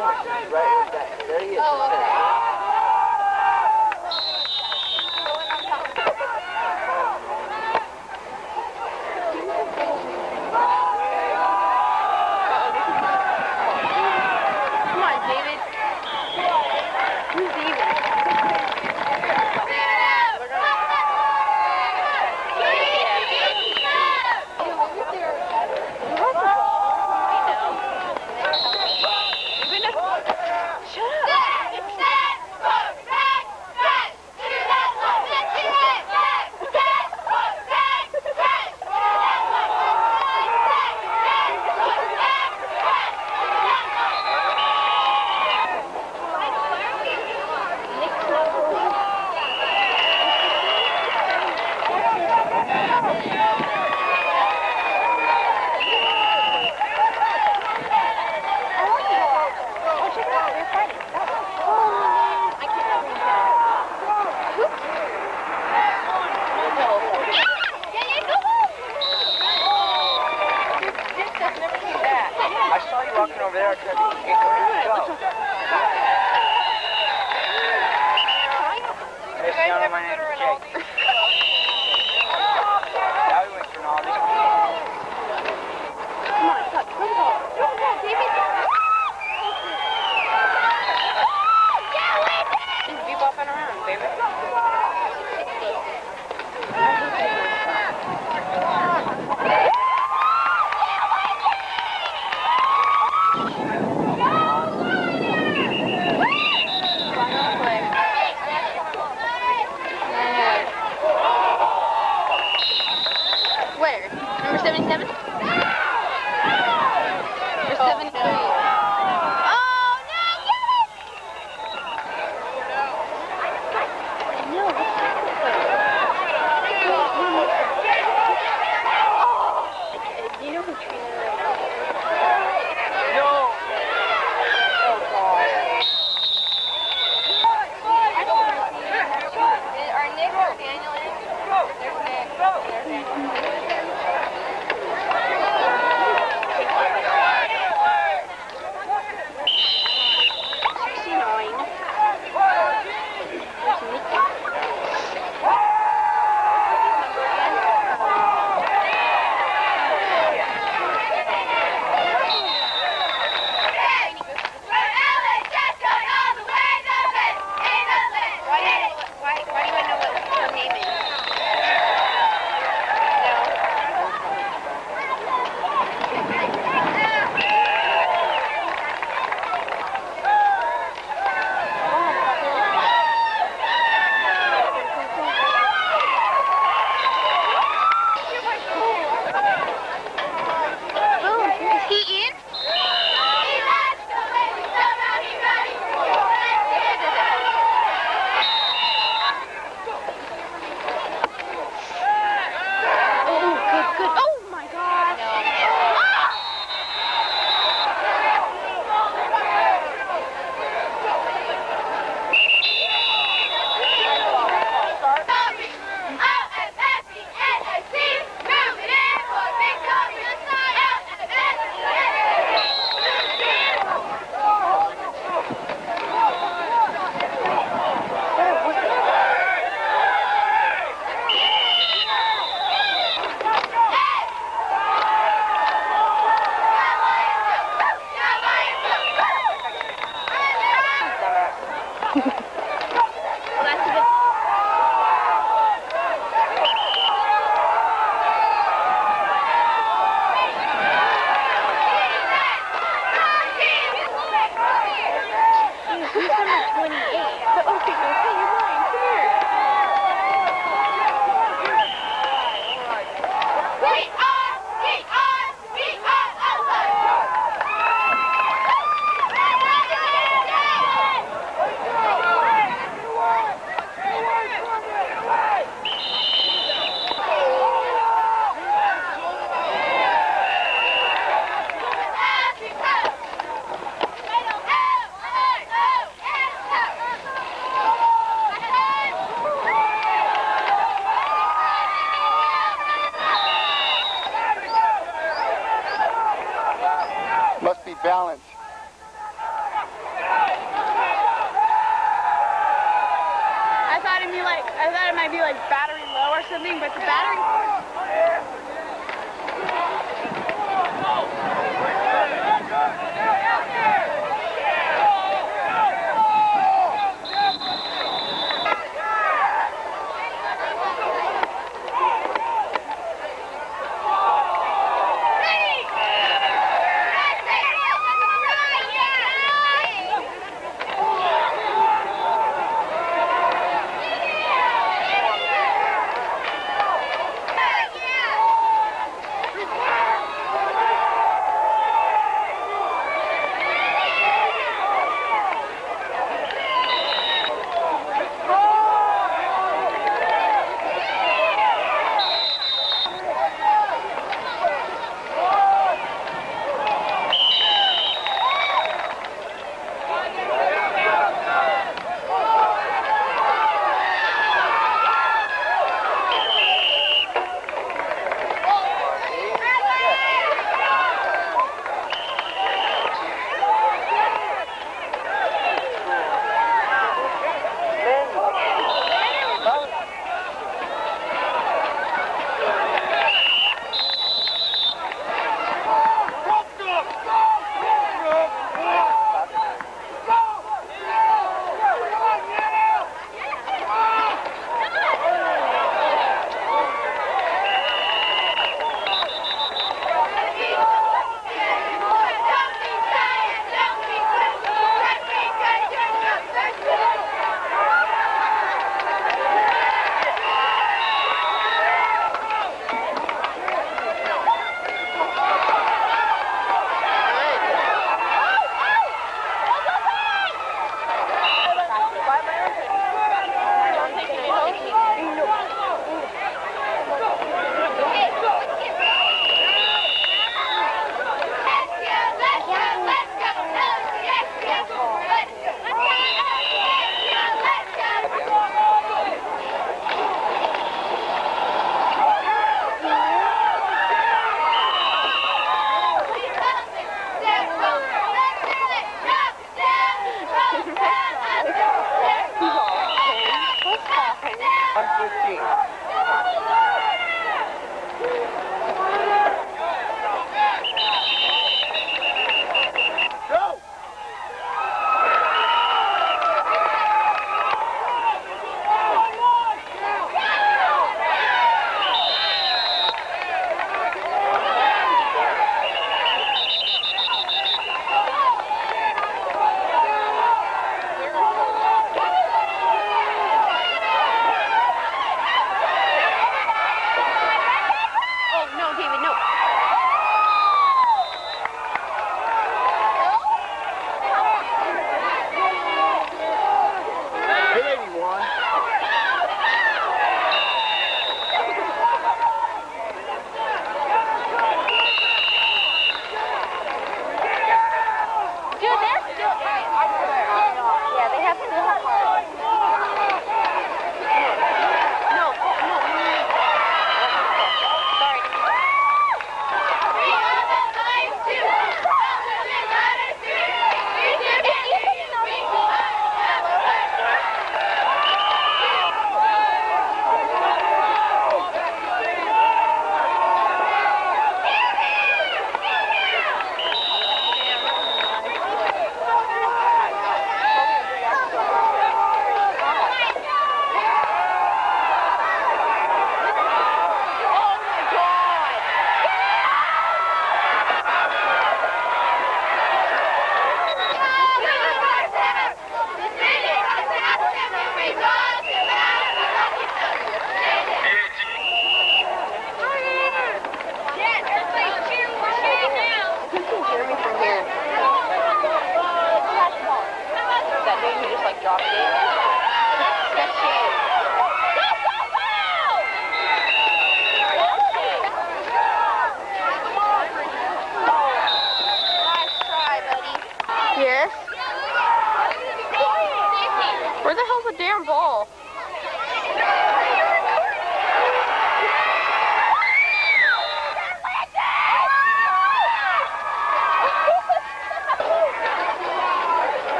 There he is. like battery low or something, but the battery...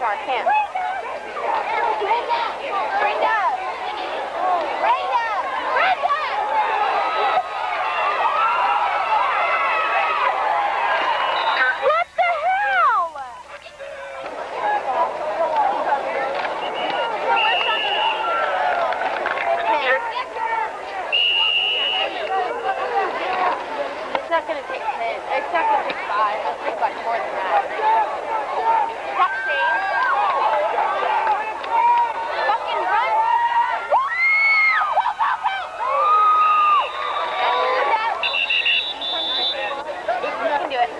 I can't. It's not going to take 10. It's not going to take 5. It'll take like more than that. Stop saying. Fucking run. Woo! Go, go, go! You can do it.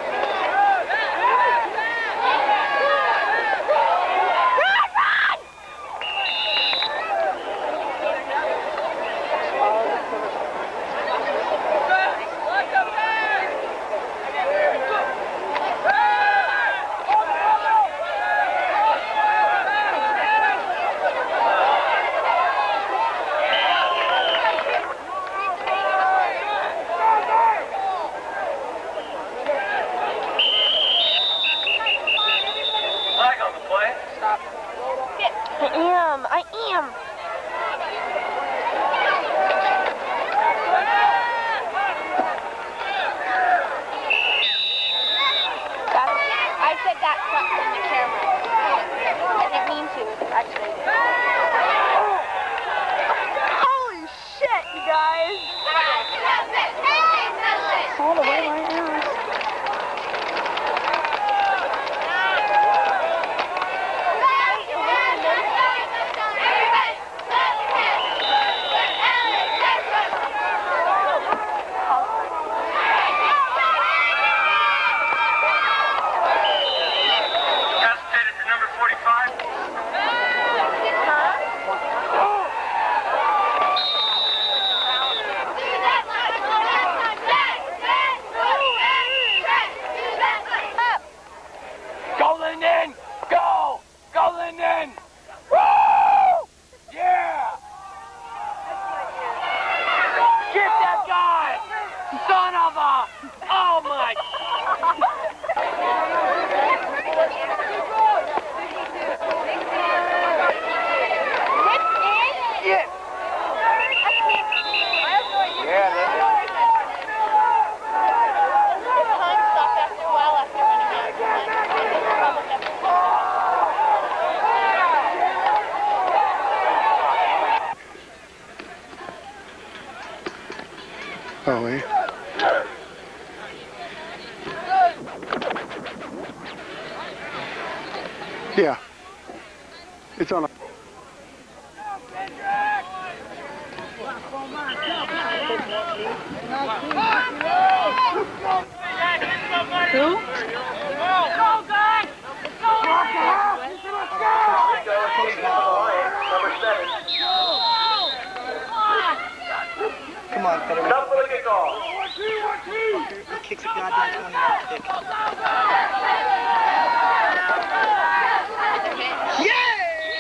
I am. I said that in the camera. I didn't mean to, actually. Holy shit, you guys. All the way right now. Go Linden! Go! Go Linden! Woo! Yeah! Get that guy! Son of a... Oh my... Yeah! Yeah, that's it. Oh, eh? Yeah. It's on a... Who? Go, guys! Go, Come on, better. Enough for the kickoff. He kicks a goddamn 20-yard kick. Yeah!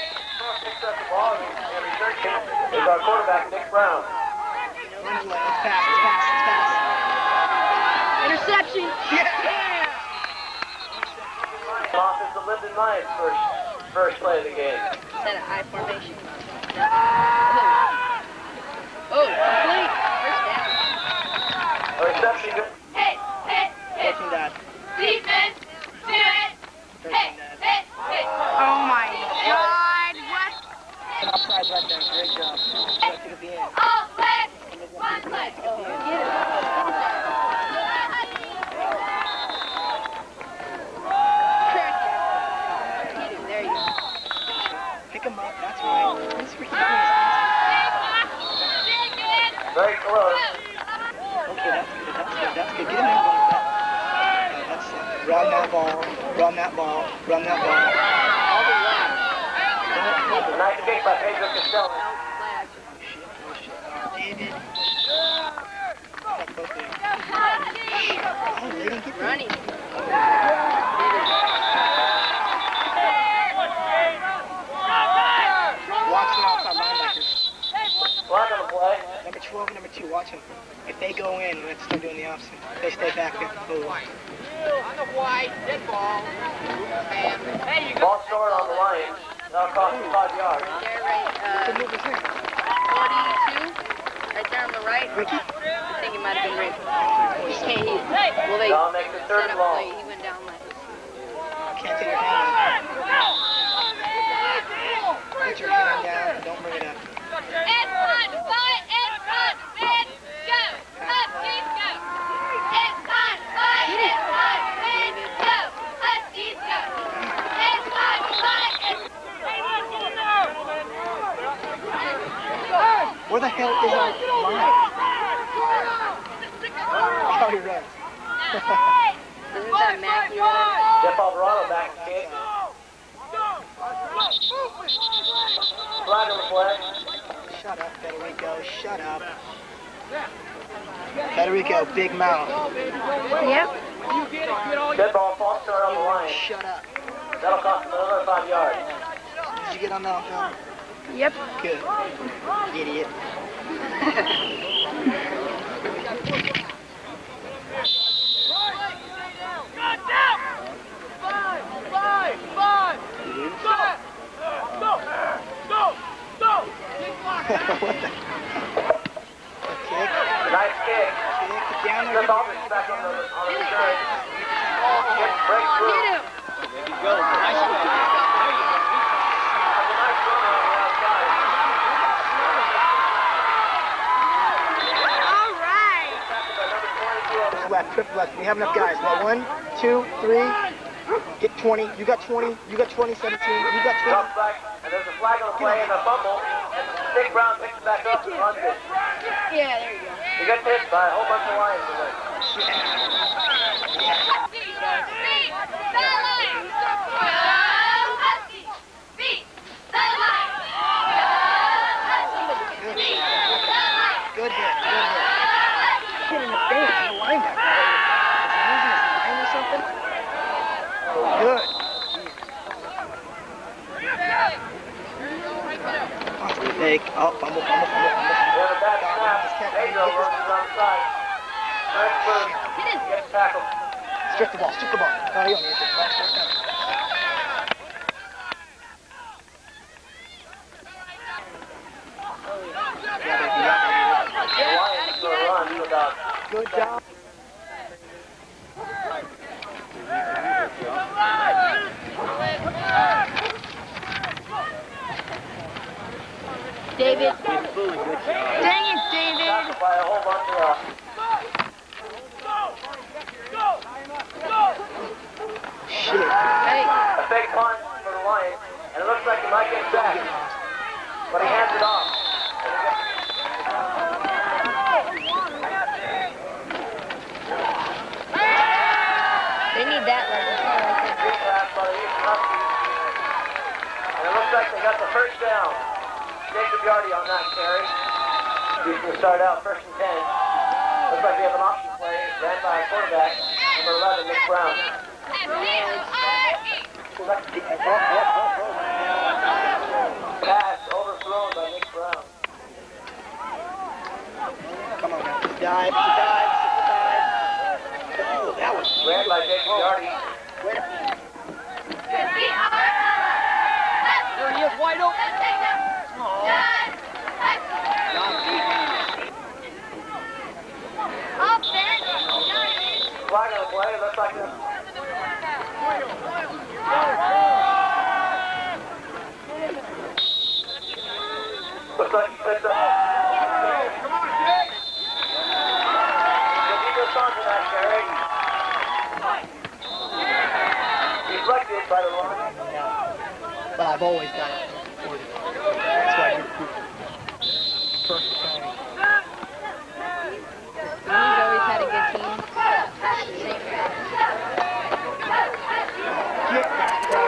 Is our quarterback, Nick Brown. Runs left. It's fast. Interception! Yeah! Off is the Linden Lions first play of the game. Set an I formation. Oh, complete. First down. A reception good. Hit. 14 dad. Defense. Do it. 13 dad. Hit. Oh my God. What? An offside right there. Great job. Just to the end. All leg. One leg. Get it. There you go. Pick him up. That's right. He's freaking Very close. Okay, that's good. Get him in like that. That's it. Run that ball. Nice kick by Pedro Costello. David. Running. Watch the outside linebackers. Block on the play. Number 12 and number 2, watch them. If they go in, let's start doing the opposite. If they stay back, we have to move. On the white, dead ball. Hey, you Ball stored on the line. That'll cost you 5 yards. There, right, Good move is in. 42, right there on the right. Ricky? I think it might have been Rick. Well, they That'll make the third set and up long. late. He went down late. Can't take your hand down. Put your hand down and don't bring it up. And run, fight, and run, and go. Huskies go. And run, fight, and run, and go. Huskies go. And run, fight, and Where the hell is our line? Oh, he runs. Isn't that Matthew? Jeff Alvarado back to kick. Flag on the play. Shut up, Federico. Shut up. Federico, big mouth. Yep. Dead ball, false start on the line. Shut up. That'll cost him another 5 yards. Did you get on that on film? Yep. Good. Idiot. What the? A kick? Nice kick. Kick down there. Jeff Alvarado back on the inside. Kick breaks through. Get him. That's a nice run around the outside. All right. Triple left, triple left. We have enough guys. Well, 1, 2, 3. Get 20. You got 20. You got 20, 17. You got 20. Drop back, and there's a flag on the play and a fumble. And Dick Brown picks it back up and runs it. Yeah, there you go. He got hit by a whole bunch of Lions today. Good hit. Good hit. Hit in the face. The linebacker. Is he losing his mind or something? Good. Fake. Oh, fumble, fumble, fumble, fumble. We have a bad snap. Pedro runs on the side. Nice move. Gets tackled. Strip the ball, strip the ball. No, you don't need to strip the ball. Strip the ball. The Lions will run to about Good job. David. Dang it, David. tackled by a whole bunch of Shit. Hey. a big punt for the Lions, and it looks like he might get sacked, but he hands it off. They need that level. Big pass by the Houston Huskies, and it looks like they got the first down. Jacob Yardy on that carry. Houston will start out 1st and 10. Looks like we have an option play ran by a quarterback, number 11, Nick Brown. Pass overthrown by Nick Brown. Come on, man. Dive, it's a dive, it's a dive. Oh, that was Ran by Jacob Yardy. There he is, wide open. Flag on the play, looks like a... Looks like he picked up. The Eagles onto that carry. Deflected by the line. But I've always done it. That's why I do perfect timing. He's always had a good team. Get that ball.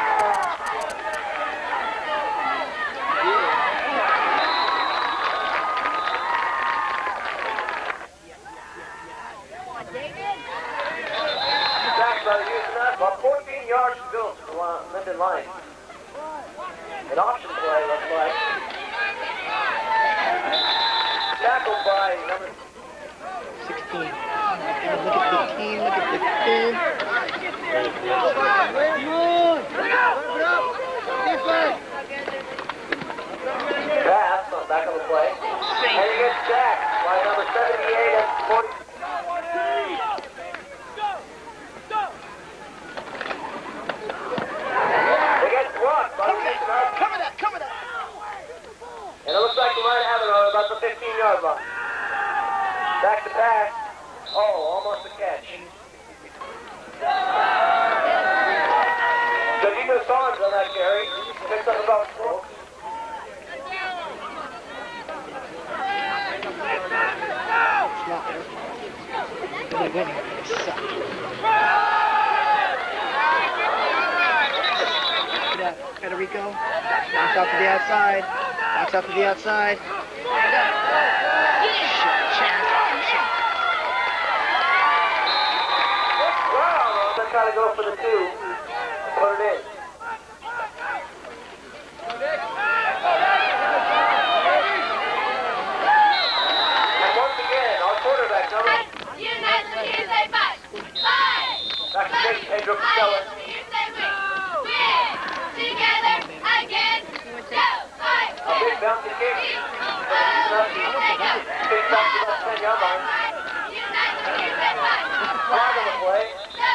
Sacked by the Houston Huskies. About 14 yards to go to the Linden line. An option play, looks like. tackled by number 16. And look at 15, look at 15. Pass on back on the play. And he gets sacked by number 78 and 40. They get blocked by the Cover that, cover that. And it looks like we might have it on about the 15-yard line. Back to pass. Oh, almost a catch. Jadino Saunders on that carry. Picks up about 4. Federico. Bounce out to the outside. Bounce out to the outside. Wow, they're trying to go for the 2. Put it in. And once again, our quarterback, number... Back to Jake Pedro Costello. A big bouncy kick. Big bounce to about 10-yard line. Flag on the play.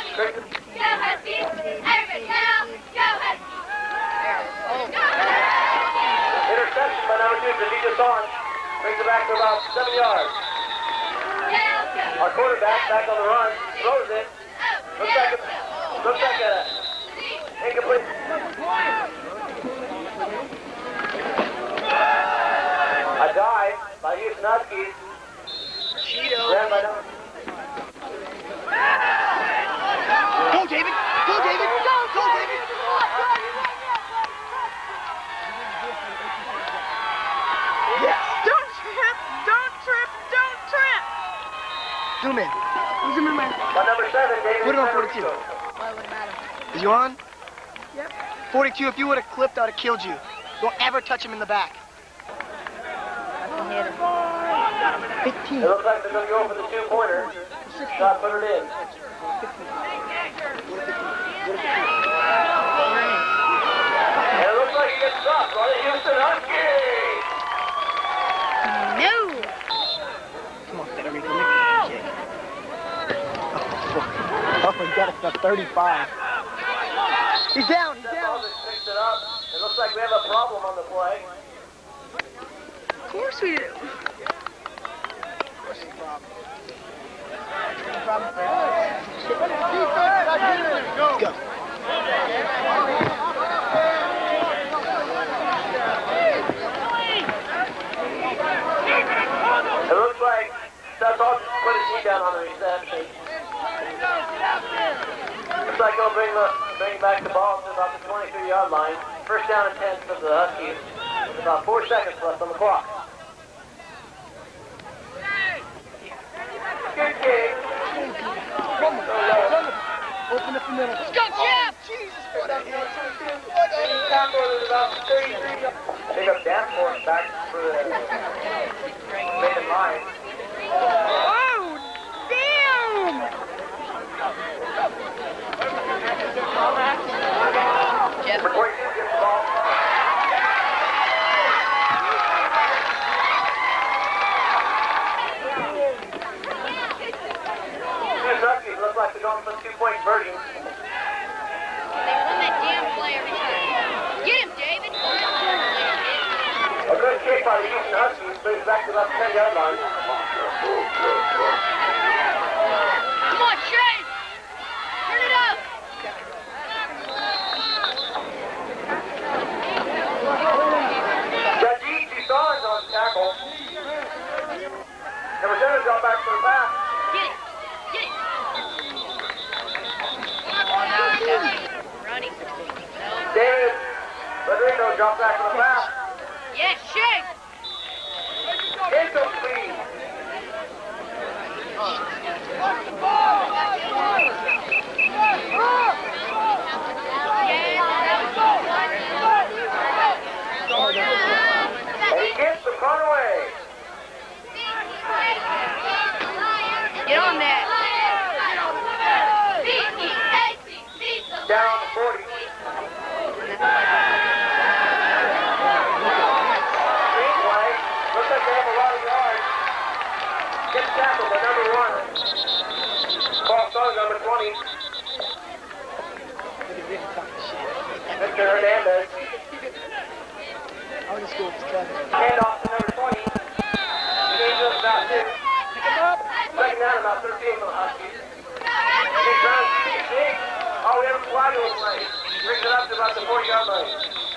Interception by number 2, Jadino Saunders. Brings it back to about 7 yards. Our quarterback back on the run. Throws it. Looks like a incomplete. A dive by Houston Huskies. Ran by number. Go, David! Go, David! Go, David! Yes! Don't trip! Don't trip! Don't trip! Zoom in. Zoom in, man. By number 7, David. Put it on 42. Why would it matter? Is you on? Yep. 42, if you would have clipped, I would have killed you. Don't ever touch him in the back. I can hit him. 15. It looks like they're going to go for the 2-pointer. Shot, put it in. And it looks like he gets stopped by the Houston Huskies. No! Come on, Federico, make a kick. Oh, he got it to 35. He's down, he's down. Picks it up. It looks like we have a problem on the play. Of course we do. What's the problem? Go. It looks like Seth Hawkins put his knee down on the reception. Looks like he'll bring back the ball to about the 23-yard line. First down and 10 for the Huskies. With about 4 seconds left on the clock. Good kick. Open up the middle. Let's go, Jeff! Jesus, what a hit. Pick up Danforth back for the main line. Oh, damn! Jeff. For 22 gets the ball. These Huskies look like they're going for the 2-point version. They run that damn play every time. Get him, David! A good kick by the Houston Huskies, brings back to about the 10-yard line. Come on, Chase! Turn it up! Jadino Saunders on the tackle. Number 7 drop back for the pass. Get it! Get it! On now, running. David Federico drop back for the pass. Yes, Chase! Incomplete. And he gets the punt away. school with Chavez. Handoff to number 20. The game's up about 2. Pick him up. Second down, about 13 for the Huskies. Big run, big. Oh, we have a flag on the lane. Brings it up to about the 40-yard line.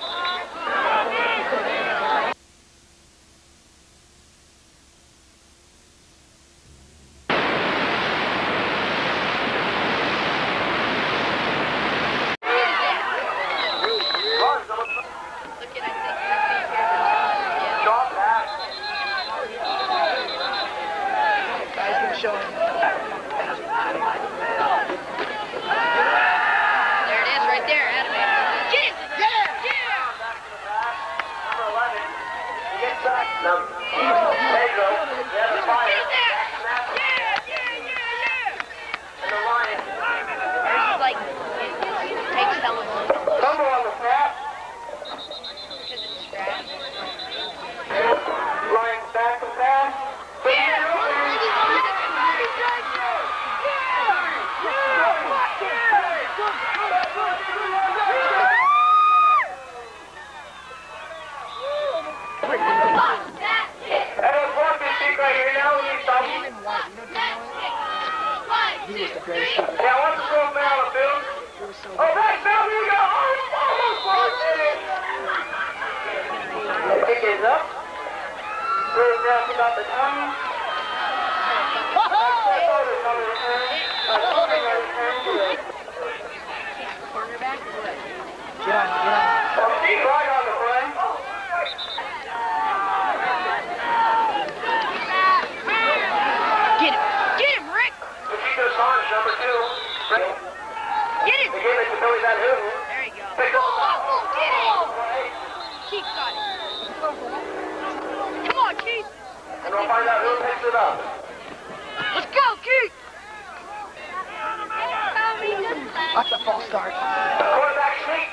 That's a false start. Quarterback sneak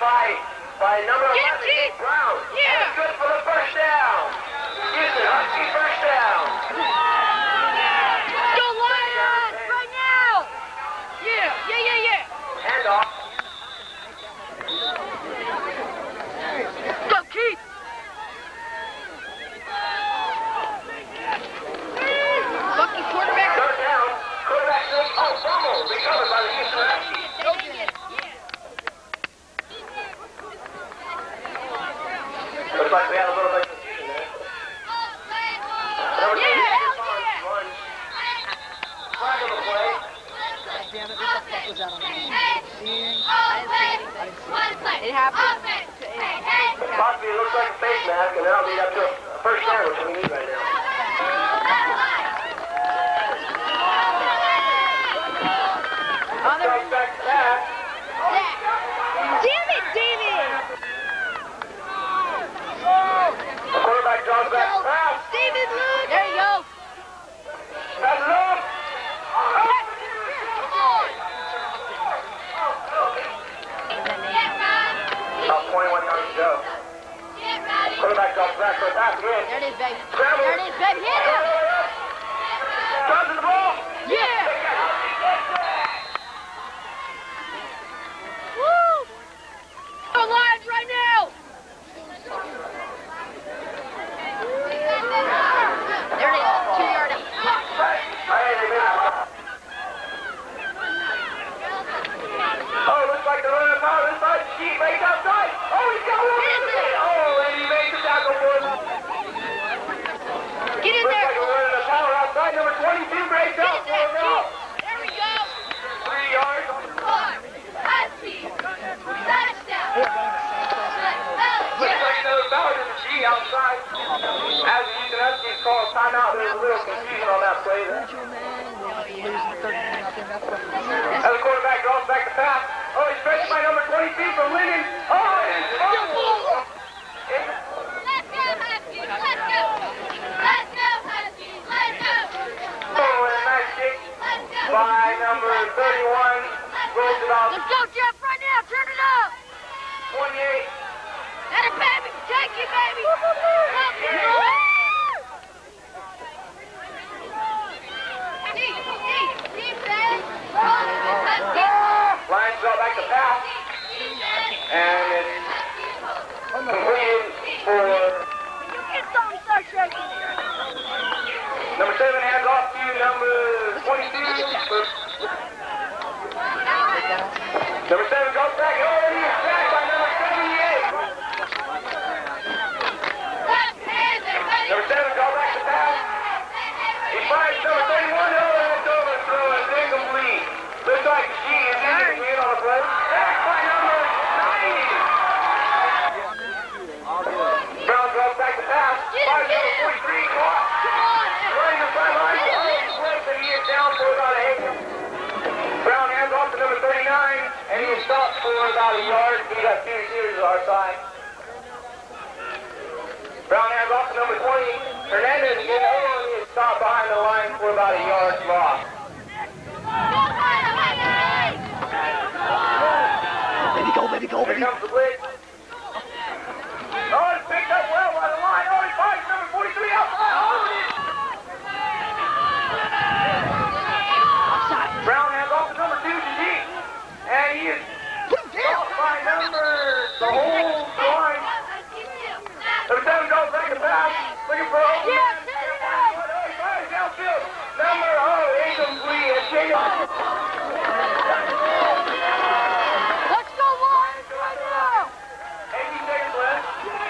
by number 11, Brown. Yeah. And it's good for the first down. Houston Husky first down. Go Lions right now. Yeah. Handoff. Go Keith. Bucky quarterback. Third down. Quarterback sneak. Oh, fumble. Recovered by the Houston Huskies. Looks like we had a little bit of confusion there. Number 2, runs. Flag on the play. Damn it, what the fuck was that on me? It happened. Possibly it looks like a face mask, and that'll lead up to a first down, which we need right now. Comes back to that. Damn it, David. The quarterback draws back to pass. David, look. There you go. Pass it up. About 21 yards to go. Quarterback drops back for a pass again. There it is, baby. Scramble. There it is, baby. Hit him. Drops the ball. Yeah. Woo. Go Lions right now. There it is. 2-yard out. Oh, looks like they're running a power this side. Keith makes outside. Oh, he's got one. Oh, and he makes the tackle for him. Get in Looks there. like we're running a power outside. Number 22 breaks out for him now. There we go. 3 yards. Looks like another power to the G outside. As the Houston Huskies call a timeout, there's a little confusion on that play there. As the quarterback draws back the pass. Oh, he's stretched by number 22 from Linden. Oh, and it's fumbled. Oh, and a nice kick by number 31. Rolls it off. Let's go, Jeff, right now. Turn it up. 28. That a baby. Take it, baby. Lions draw back the pass. And Hernandez again, everyone needs to stop behind the line for about a yard loss. Baby, go, Here comes the blitz. Oh, it's picked up well by the line. Oh, he finds number 43 outside. Brown has off the number 2 to deep. And he is stopped by the whole line. Number 7 goes back and pass. Looking for open man. Oh, he finds downfield. Number, incomplete. It's Jacob. Let's go, Lions, right now! 18 seconds left.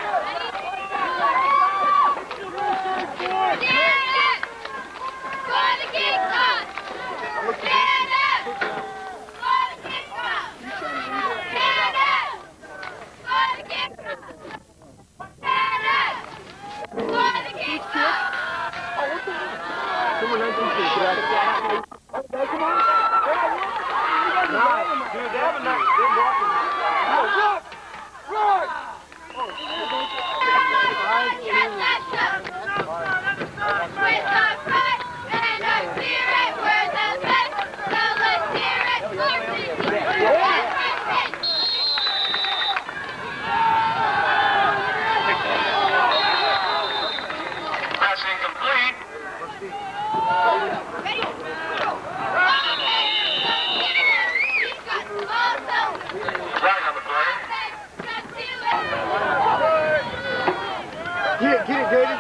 Get it, David.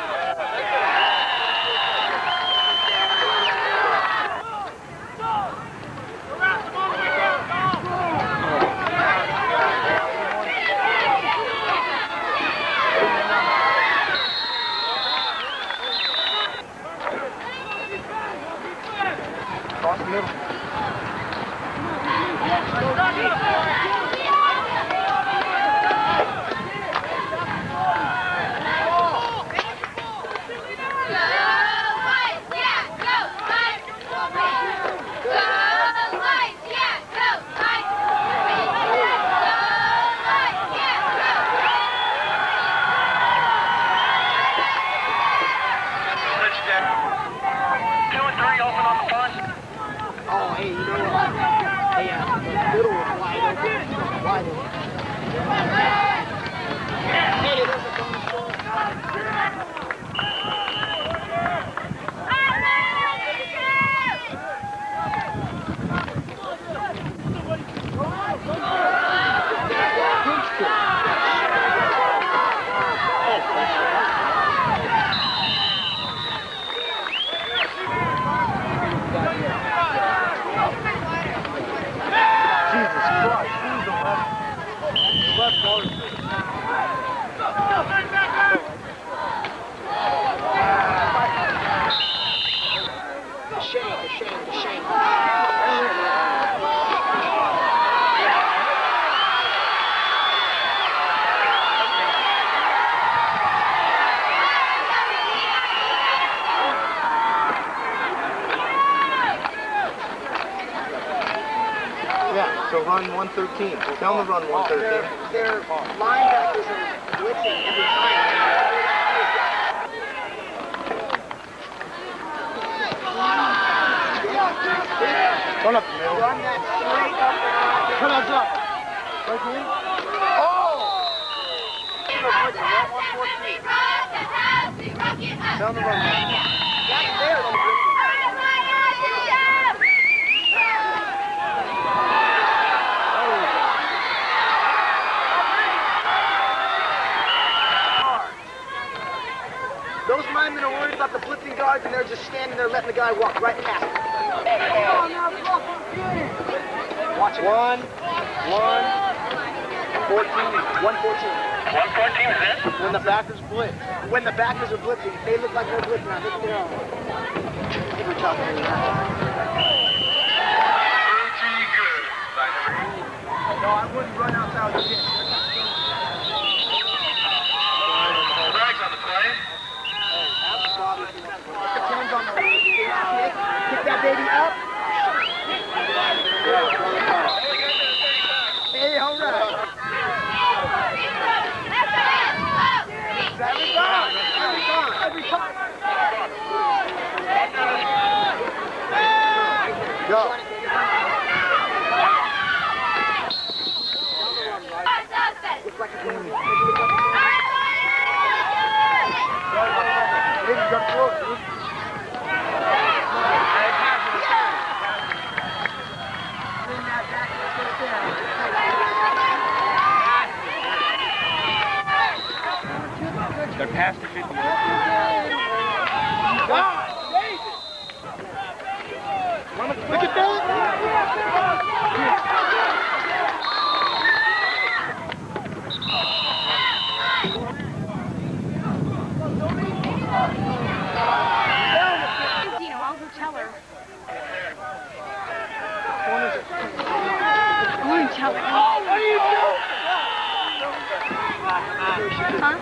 Cross the middle. So run 113. Tell them to run 113. Their linebackers are blitzing every time. Run up the middle. Run that straight up. Come on, drop. Right here. Oh! 114. Tell them to run. That's there. Those linemen are worried about the blitzing guards, and they're just standing there letting the guy walk right past them. Watch it. 114. 114. 114 is it? When the backers blitz. When the backers are blitzing, they look like they're blitzing. Now, look at their own. Super tough. Pretty good. No, I wouldn't run outside the pitch. Flags on the play. Depends on the kick that baby up. Hey, all right. Every time. They're past the 50. Look at that! I'll go tell her. What I'm going to tell her. Oh, what are you doing? Huh?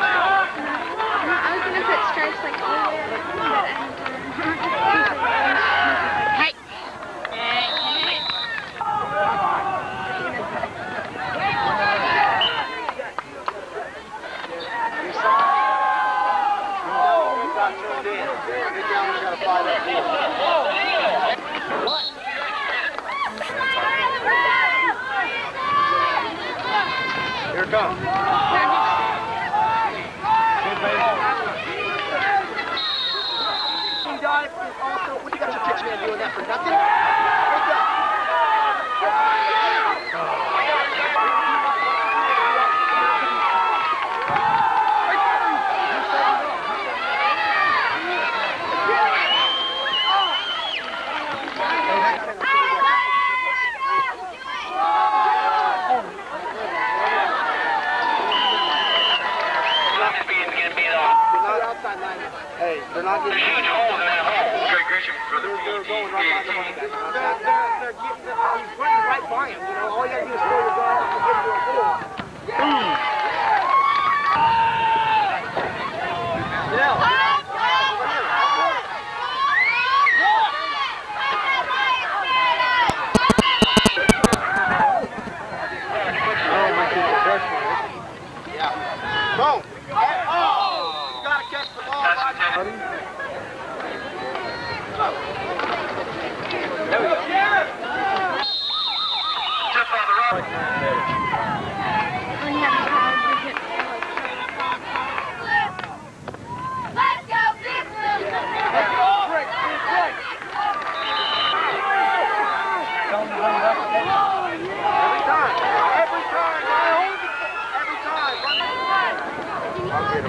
I was going to put stripes like all the way around, Hey! Here it comes. Dive is also, what you got your pitch man doing that for nothing? Wake up. Hey, they're not getting huge hole in that hole. They're going right by the running back. They're getting he's running right by him. You know, all you gotta do is throw your gun and get into a hole. Boom. Yeah. Oh my goodness. Yeah. Boom. You gotta catch the ball. There we go. Just on the road. Let's go, Big Blue! Let's go! Break, break, break! Every time. Every time. Every time. I'll get him.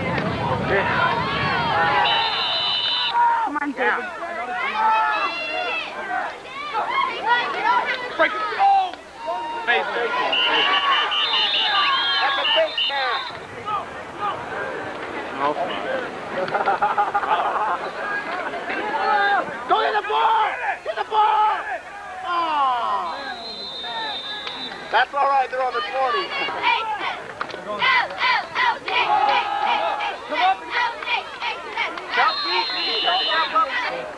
Come on, David. Break it! Oh! Face it. That's a face mask. No. Go get the ball! Get the ball! Oh. That's all right. They're on the 20. Jump deep. Jump up.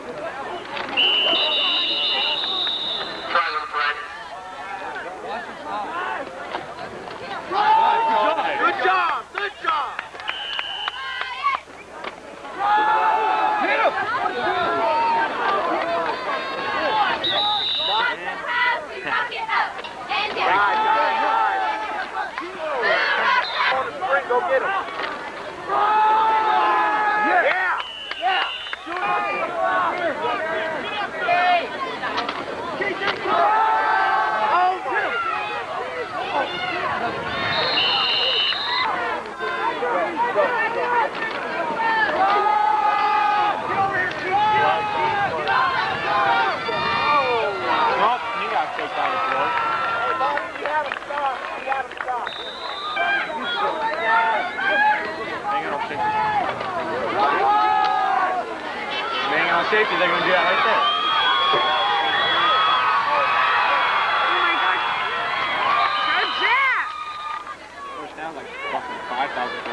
Try little Fred. Good job. Good job. Hit him! Right. Go get him. Yeah. Yeah. Safety, they're going to do that right there. Oh my gosh. Good job. Push down like fucking 5,000%.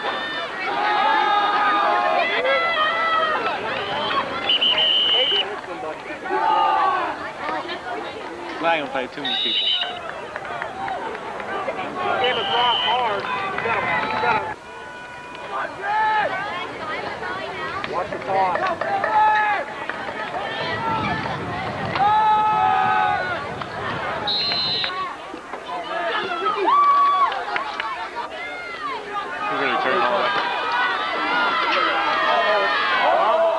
I ain't gonna play too many people. Game is rock hard. You gotta. Watch the toss. He's gonna turn all the way.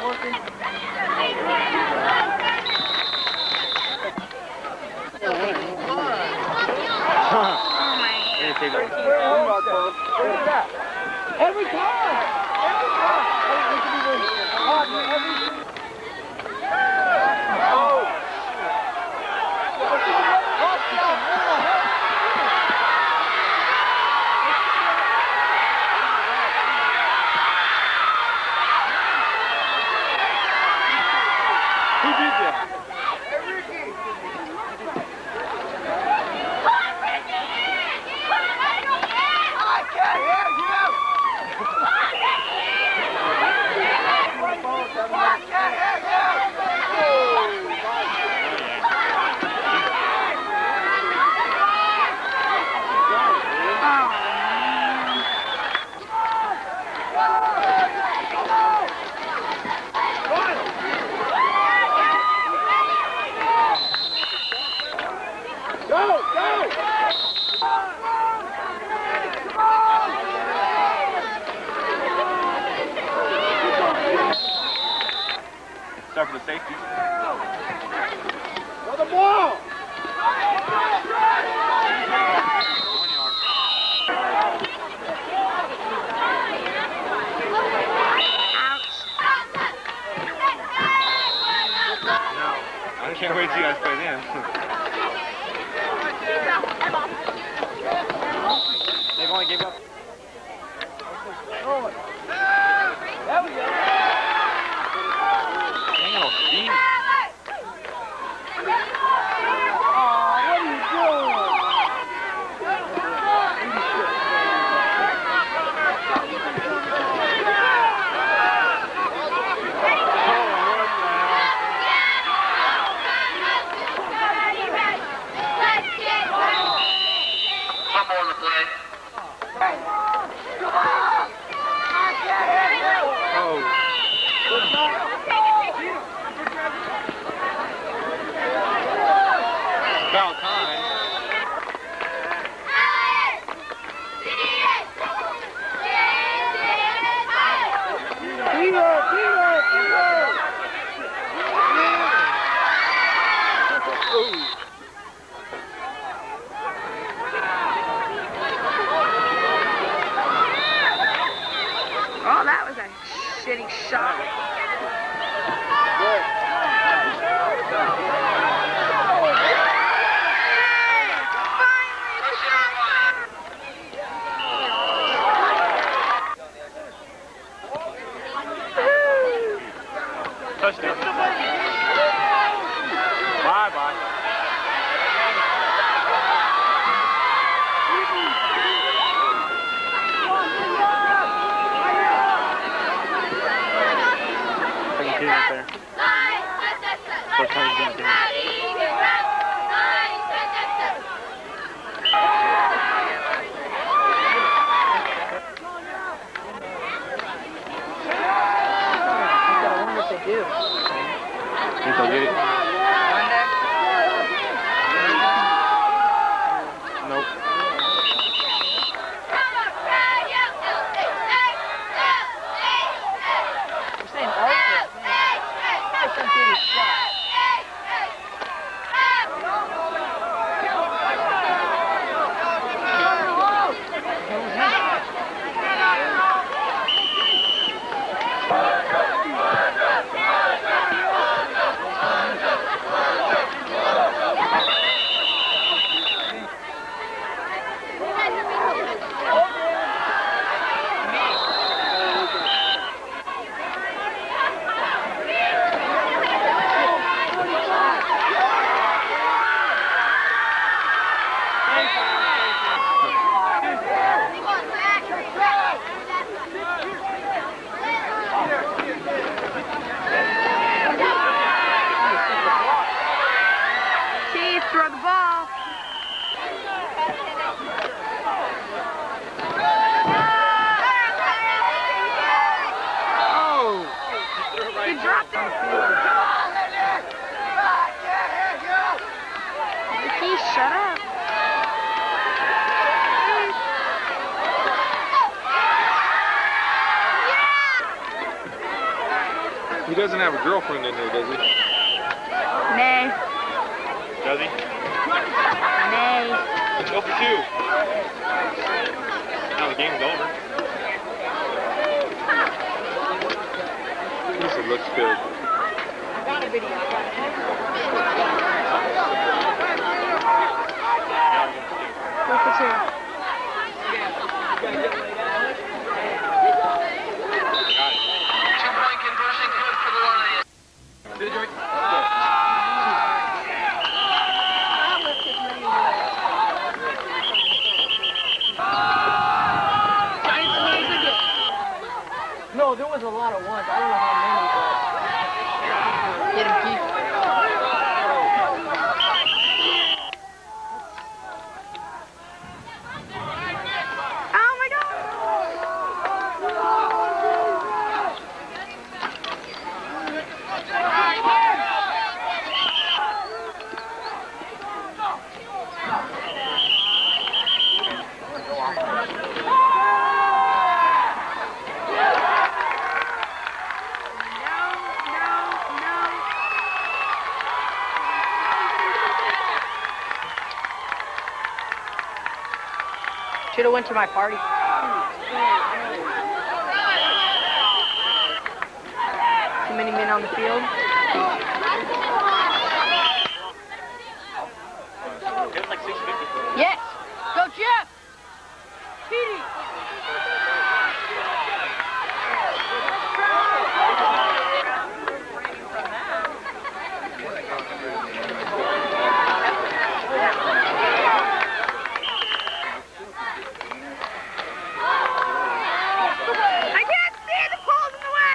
Every time! Start for the safety. For the ball! I can't wait to see you guys play them. They've only gave up. There we go. Dang, Steve. About time. Oh, that was a shitty shot. Touchdown. Bye-bye. Second team right there. First time he's been Do. Think they'll get it? Nope. You're saying ultimate. That's some shitty shot. He doesn't have a girlfriend in there, does he? Nay. Does he? Nay. It's 0 for 2. Now the game's over. This looks good. I got a video. I got it. 4 for 2. Two-point conversion good for the Lions. No, there was a lot of ones. I don't know how many, but... Get him, Keith. Oh my God! Should have went to my party. Too many men on the field. It's like 650. Yes! Go Jeff! Petey! I can't see the pole's in the way!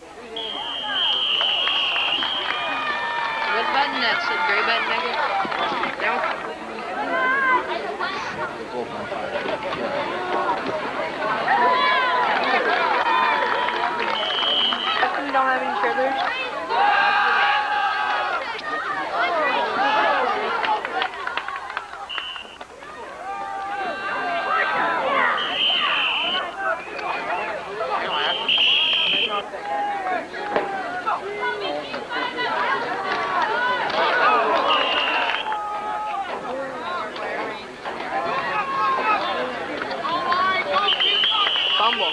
What button that's the gray button, Megan? No? How come you don't have any trailers? Fumble.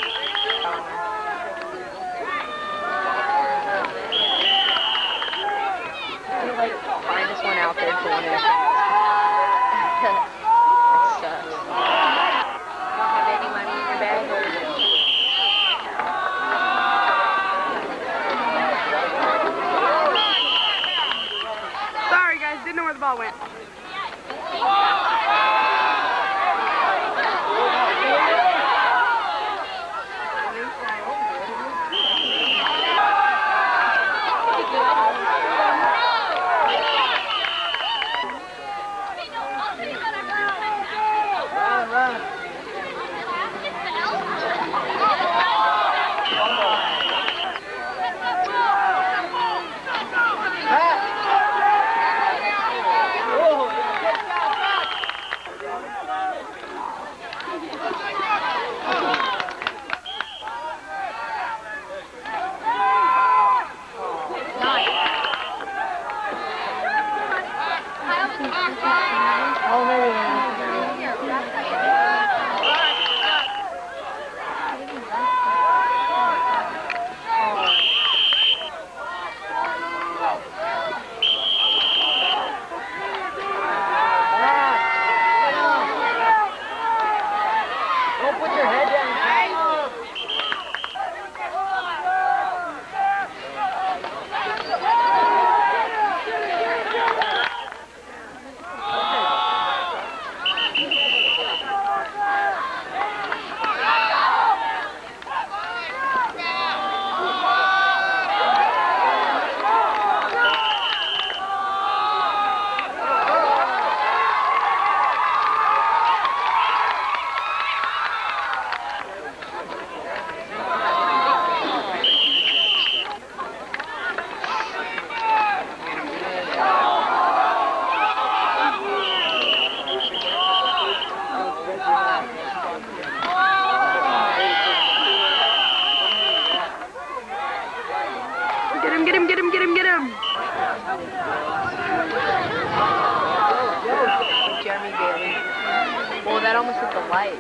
Like, find this one out there for one of the That sucks. Don't have any money in your bag? Sorry guys, didn't know where the ball went. the light.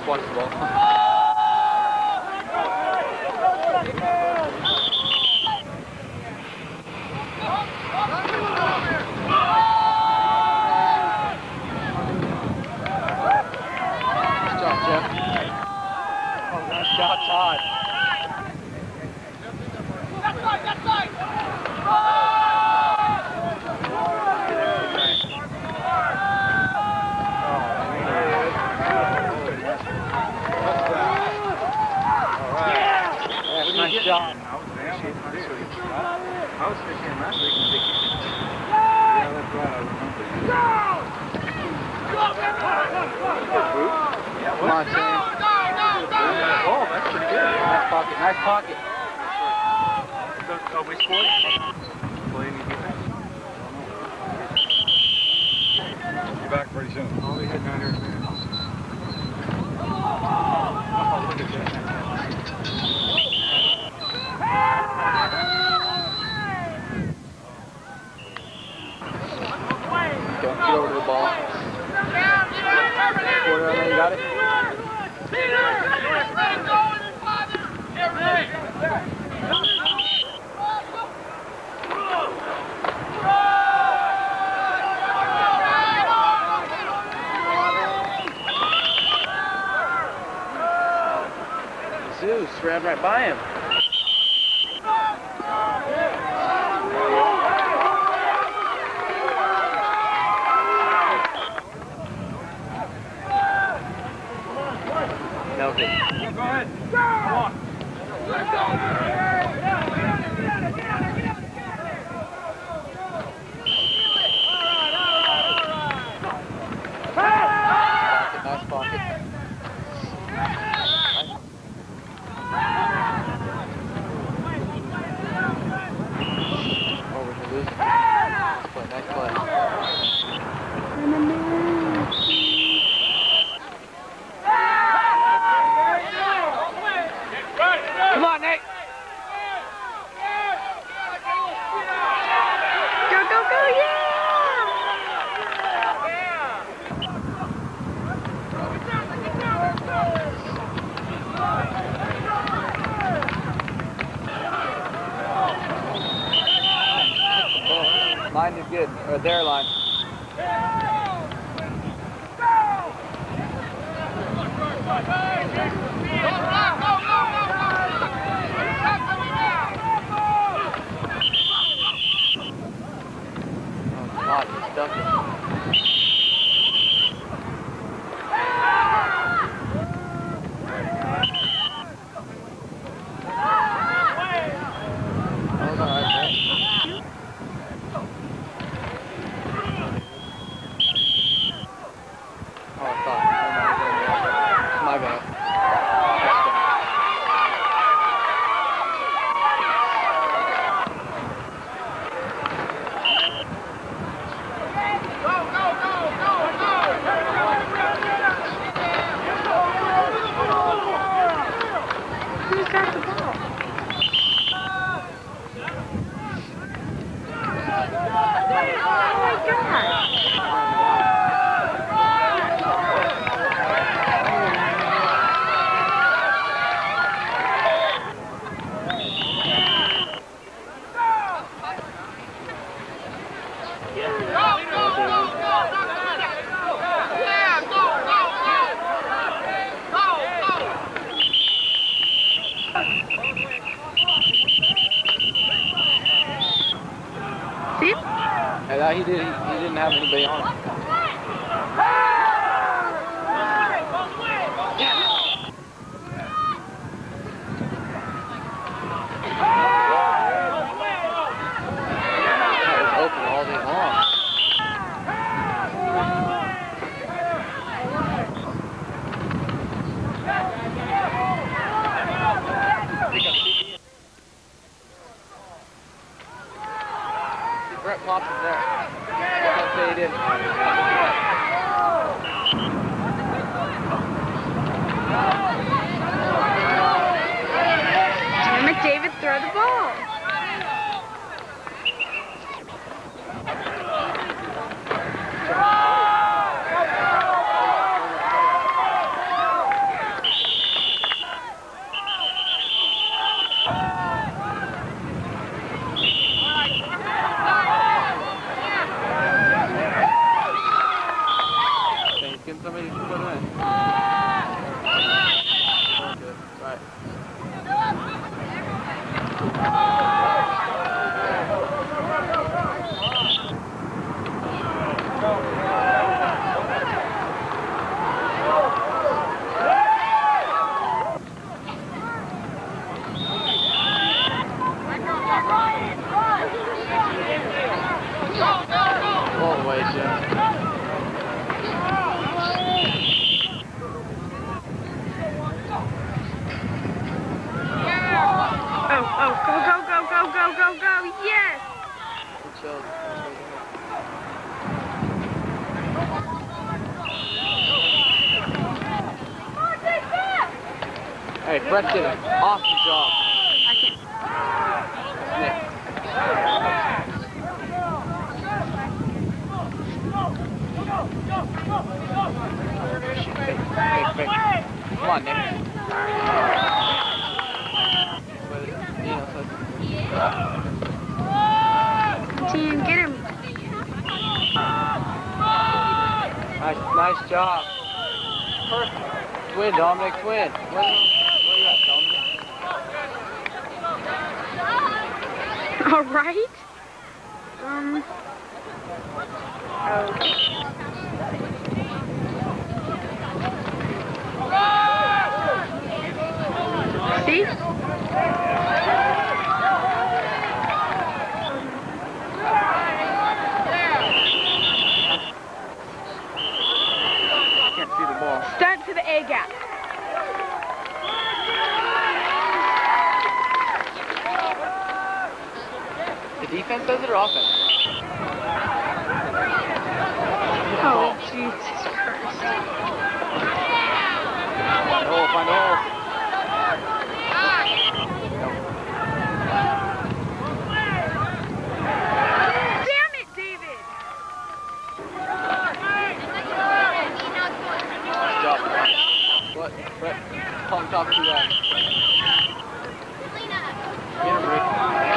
watch the ball. Nice job, Jeff. Oh, nice shot, Todd. Nice job. I was fishing last week in the big kitchen. Yeah, that's right, I remember. Come on, Sam. Oh, that's pretty good. Nice pocket, nice pocket. So we scored? Play any defense? You're back pretty soon. Oh, we hit 9 minutes. Oh, look at that. Okay, get over to the ball. Quarter on there, you got it? Zeus ran right by him. Melted. Go ahead. Come on. Nice pocket. Over to Luke. Nice play. Come on, Nate. Go, go, go, yeah! Line is good, or their line. God, he's stuck it. That was all right, man. Oh, I thought. It's my bad. Who's got the ball? Oh my gosh! See? Yeah, he didn't have anybody on him. That was open all day long. Brett Pops is there. I'll say he did. McDavid, throw the ball. Hey, Preston, awesome job. I can't. Fake. Come on, Nick. Team, get him. Nice job. Perfect. Twin, Dominic, twin. Where you at, Dominic? All right. See? Can't see the ball. Stunt to the A gap. The defense does it or offense? Oh, Jesus Christ. Find a hole. Damn it, David! Nice job. What? Brett, call him top 2 guys. Get him, Rick.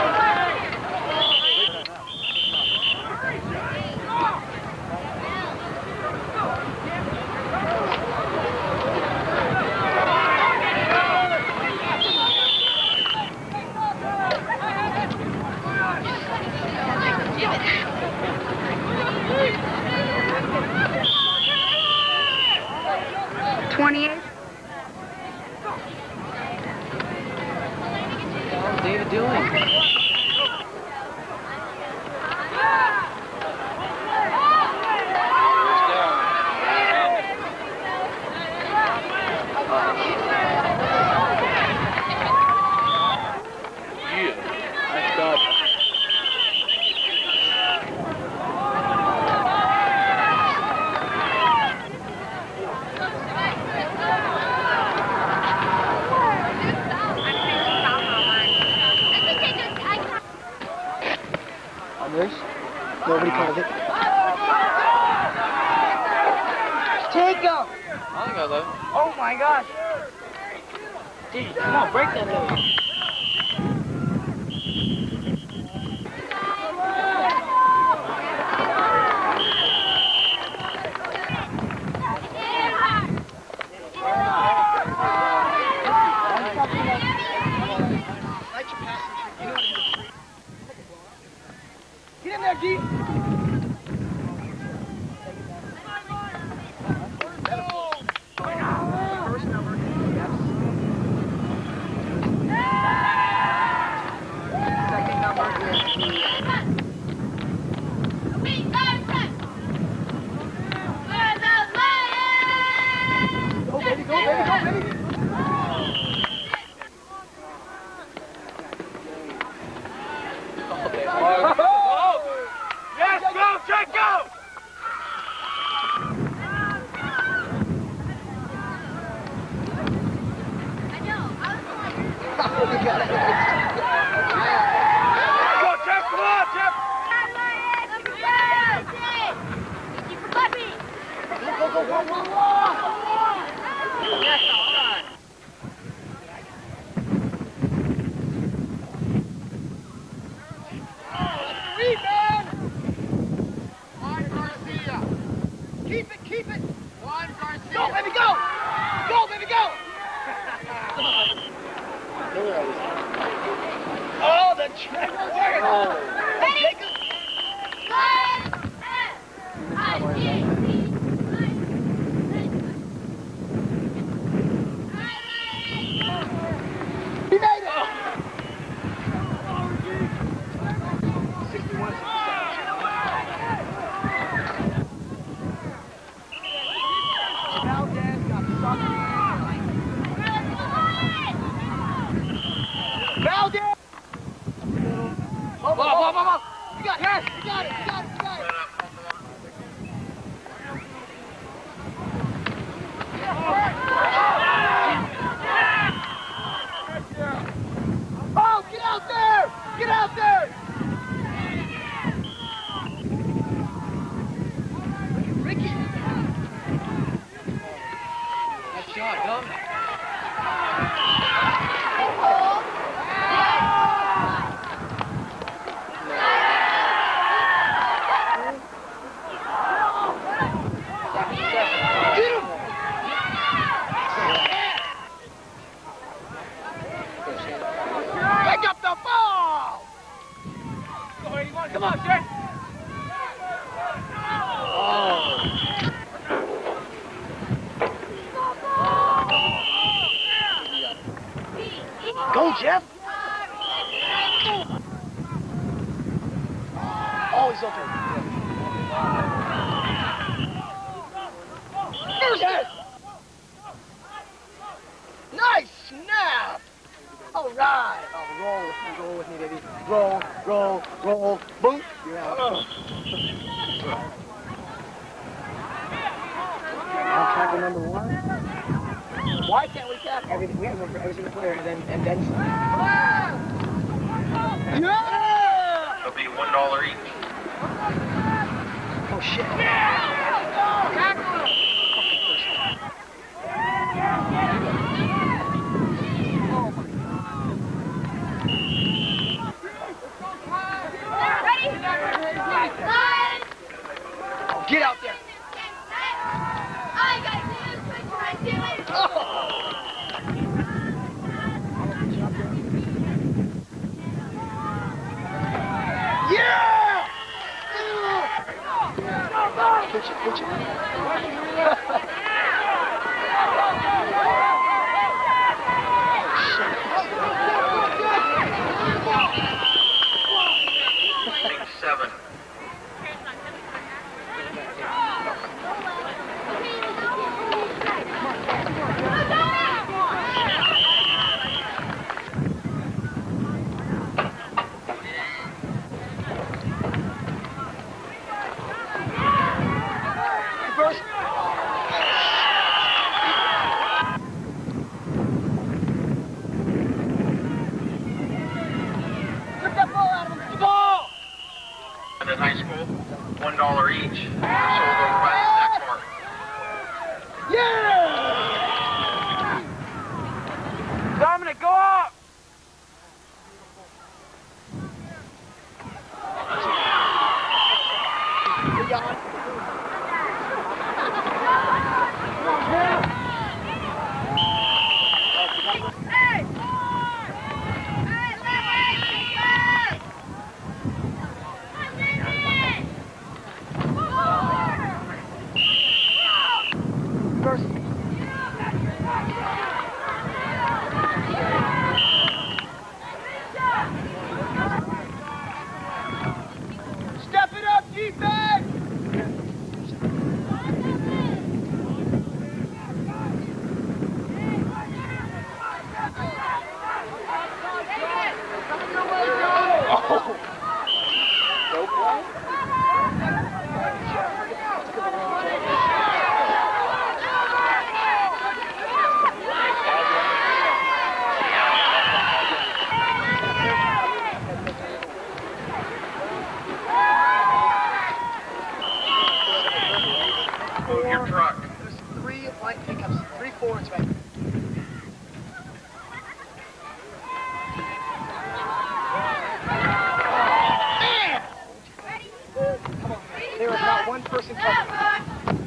What's David doing? Nice job. Nobody called it. Take him! I think I love him. Oh my gosh! Dude, come on, break that little. Get in there, G! Yes, go, check, go! Go, Jeff, come on, Jeff! Yes, all right. Rebound! Juan Garcia. Keep it. Juan Garcia. Go, baby, go! Go, baby, go! Oh, the track. He made it! 61. Valdez got something. Valdez! Ball. Yes. Nice snap. All right. Oh, roll with me, baby. Roll. Boom. You're out. Now tackle number 1. Why can't we tackle? We have one for every single player, and then some. Yeah! It'll be $1 each. Oh shit. Tackle him! Oh, get out there! Yeah! Pitch it. Big 7. At high school, $1 each. So we'll go right that far. Yeah! Dominic, go up! We got it. Step it up, defense! Oh! No play? Move your truck. There's 3 light pickups, 3 forwards right there. Come on. There is not one person covering.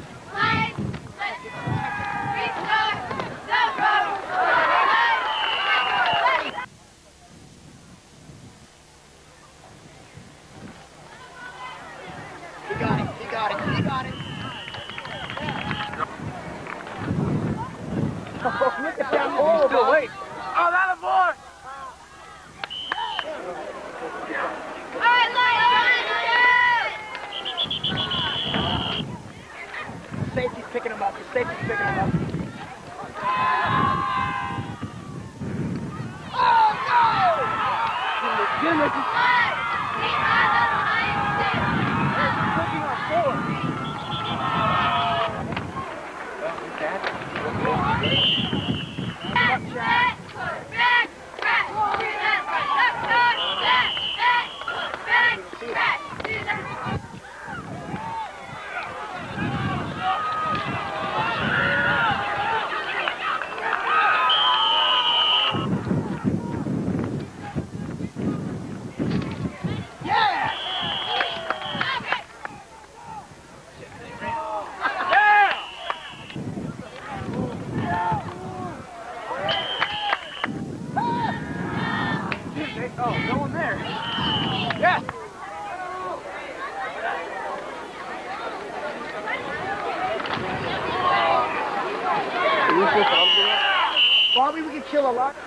He got it. Oh, look at that hole, Still late. Oh, that a boy! Safety's picking him up. Oh, no! Goodness. Clicking on forward. Oh, no one there. Yes. Bobby, we could kill a lot.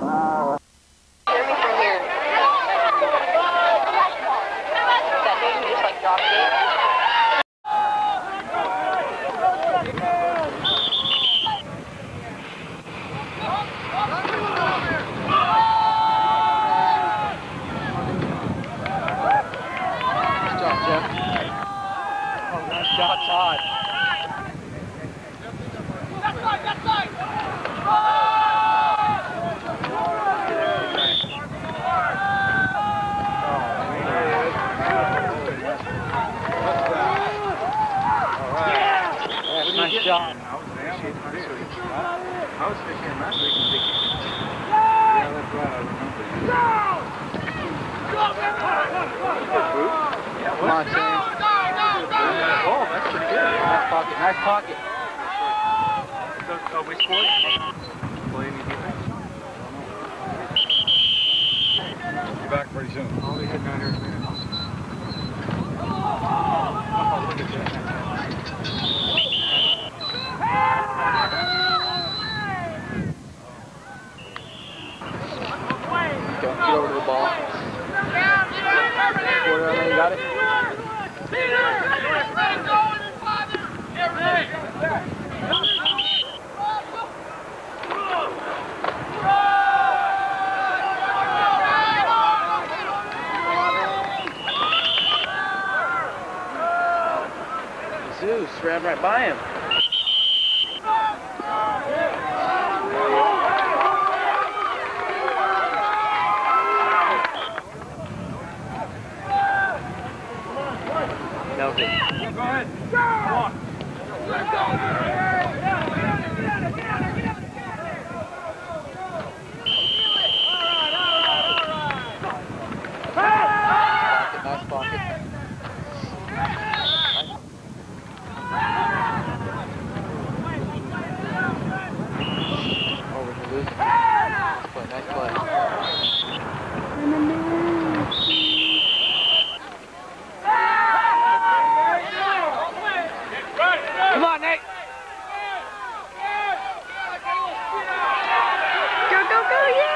Hear me from here. That dude who just like dropped it. Nice job, Jeff. Oh, nice shot, Todd. Nice job. I was fishing last week and thinking, yeah, that's right, I remember. Come on, James. Oh, that's pretty good. Nice pocket, nice pocket. So, we scored? Play any defense? Be back pretty soon. I'll be hitting 900 minutes. Oh, look at that. Get over to the ball. Quarter, and then you got it. Zeus ran right by him. Go ahead. Come on. Nice pocket. Over to Luke. Nice play, nice play. Come on, Nate. Go, go, go, yeah!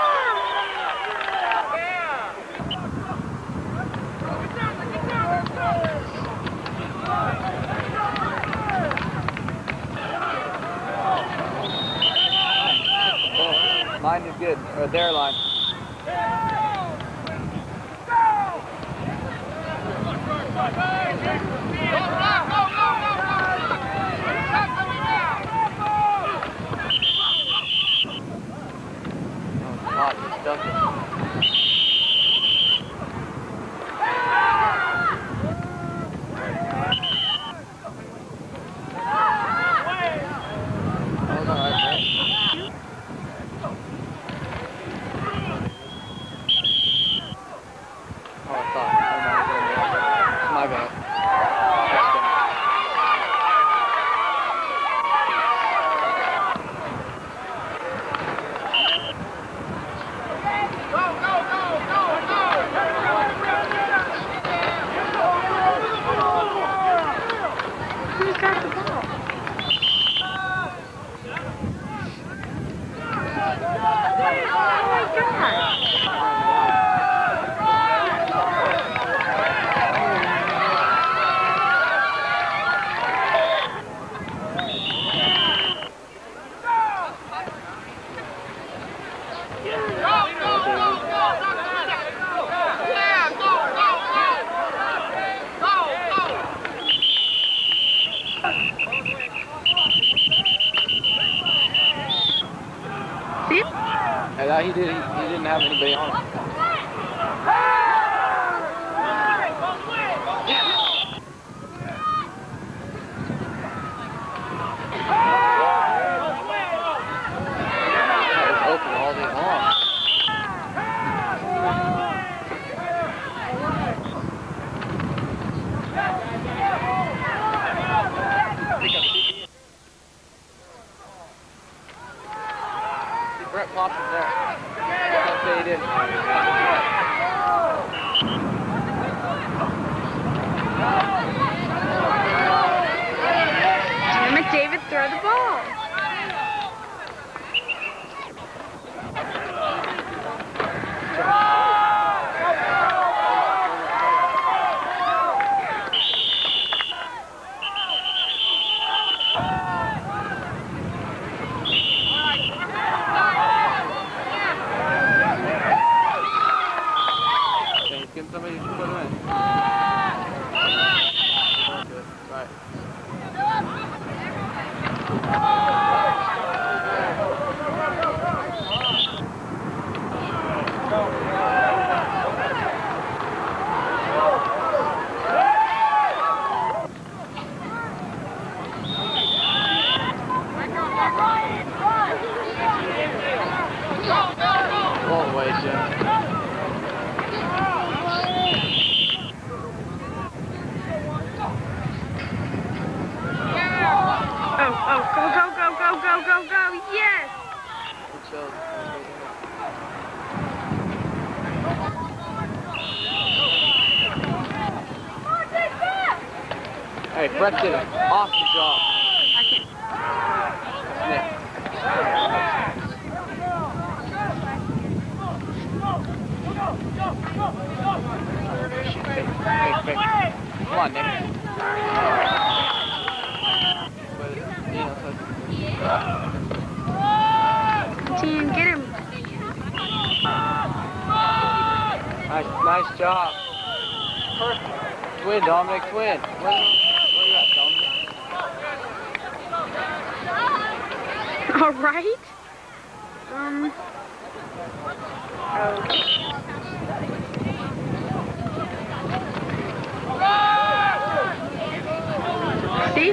Line is good, or their line. Hot, he's stuck it. Hold on, right. Oh, I thought. My bad. Who's got the ball? Oh my gosh! See? And he didn't have anybody on him. That was open all day long. Brett Pops is there. Can't say he didn't. McDavid, throw the ball. spilled. Hey, Brett did an awesome job. I can't. Yeah. Hey. Come on, Nick. Team, get him. Nice job. Perfect. Twin, Dominic, twin. Where you at, Dominic? All right. See?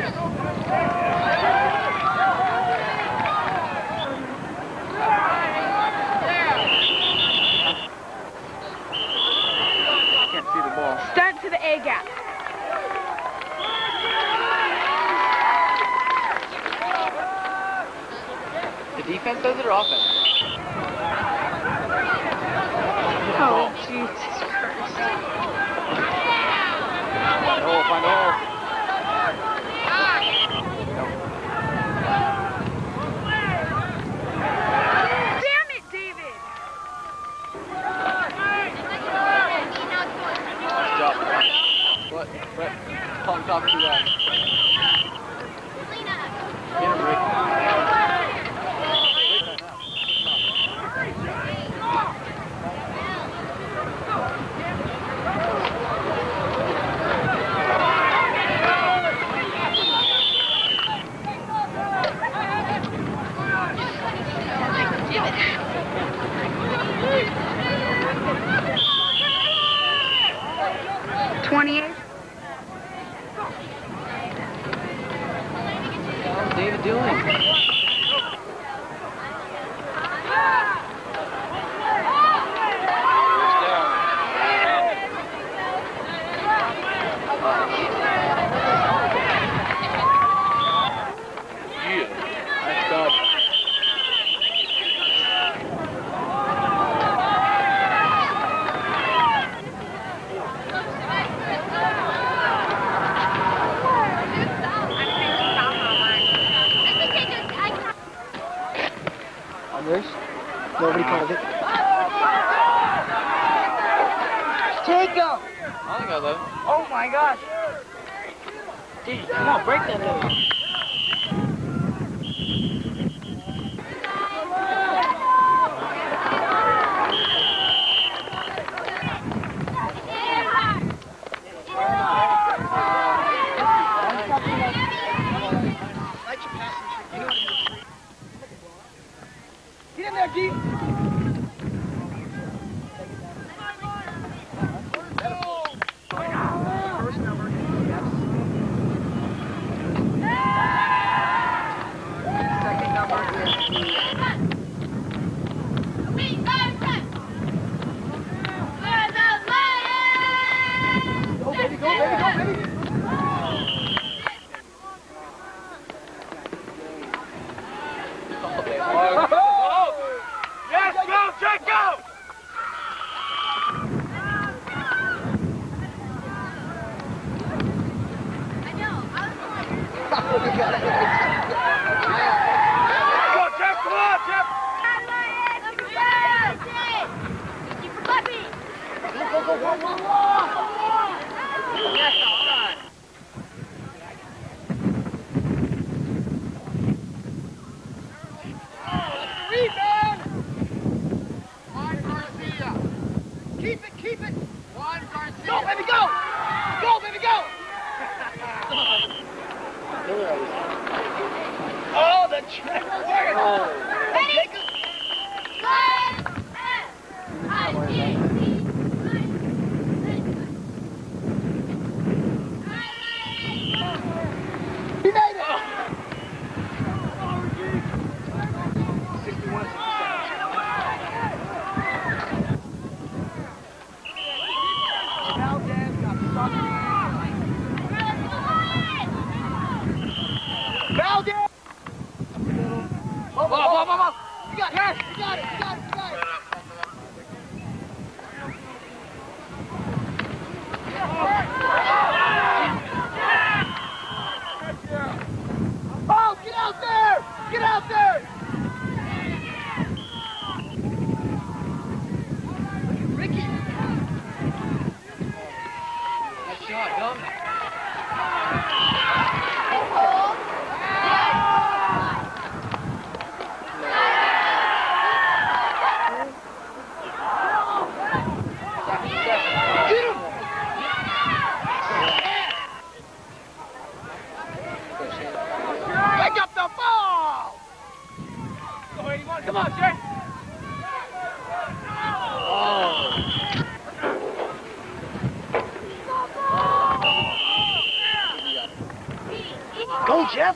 Can't see the ball. Stunt to the A gap. The defense does it or offense? Oh, Jesus Christ. Find a hole. Damn it, David! Nice job, Brett. What? Brett, pump top 2 guys. Get him, Rick. What's David doing? Nobody called it. Take him! I think I let him. Oh my gosh. Dude, come on, break that little. Get in there, G! You got it. You got it. You got it. You got it. Oh, get out there! Get out there! Ricky! Nice shot, Dom. Come on, sir. Go, Jeff.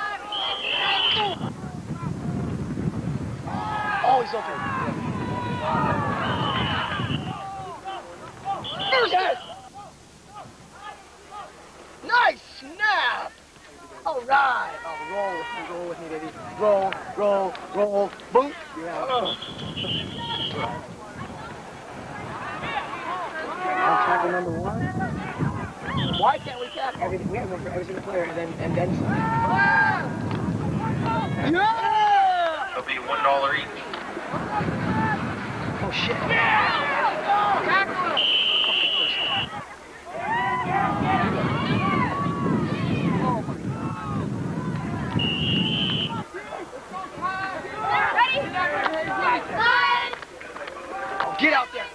Oh, he's open. There's it. Nice snap. All right. Oh, roll with me, baby. Roll. Boom. Tackle number 1. Why can't we tackle? We have one for every single player, and then some. Yeah! It'll be $1 each. Oh shit! Oh, get out there!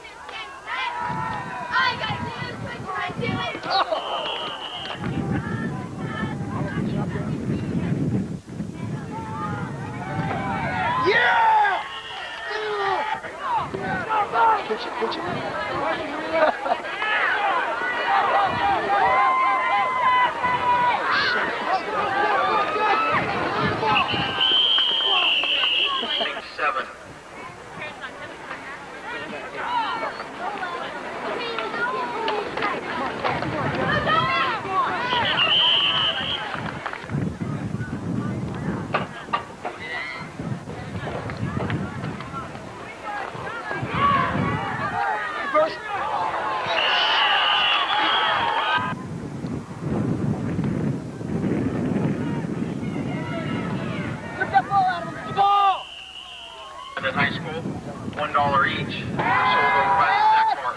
Yeah! Pitch it. At high school, $1 each. Sold over by the snack bar.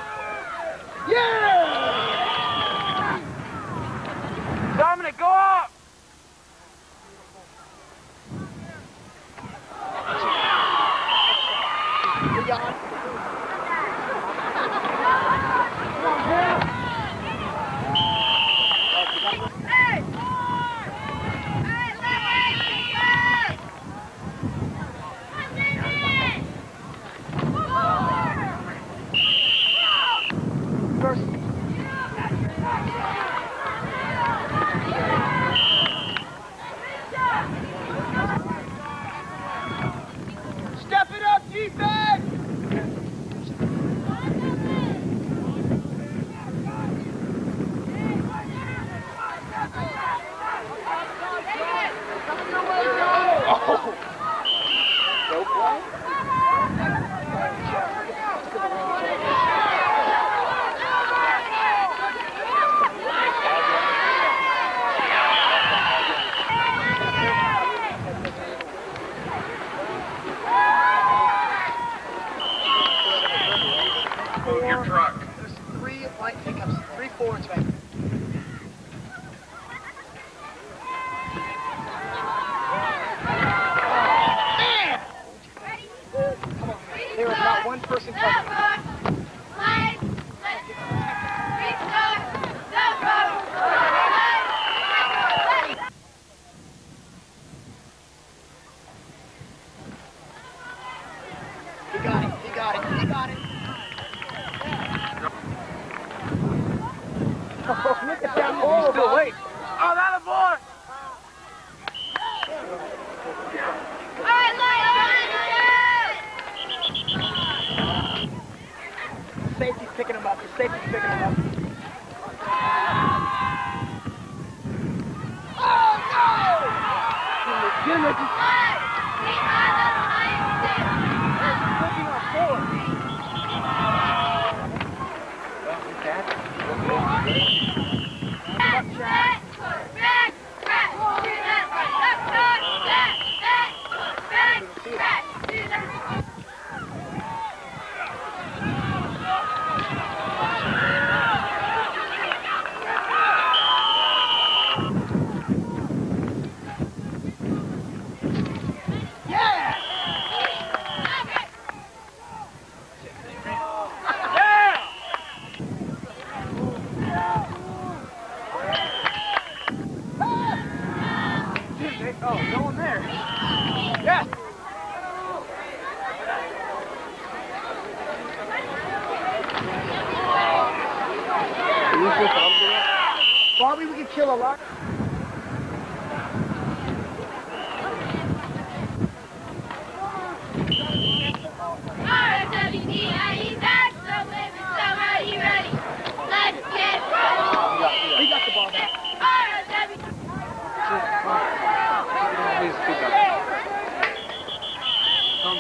Yeah! Dominic, go up. First.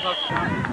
touchdown.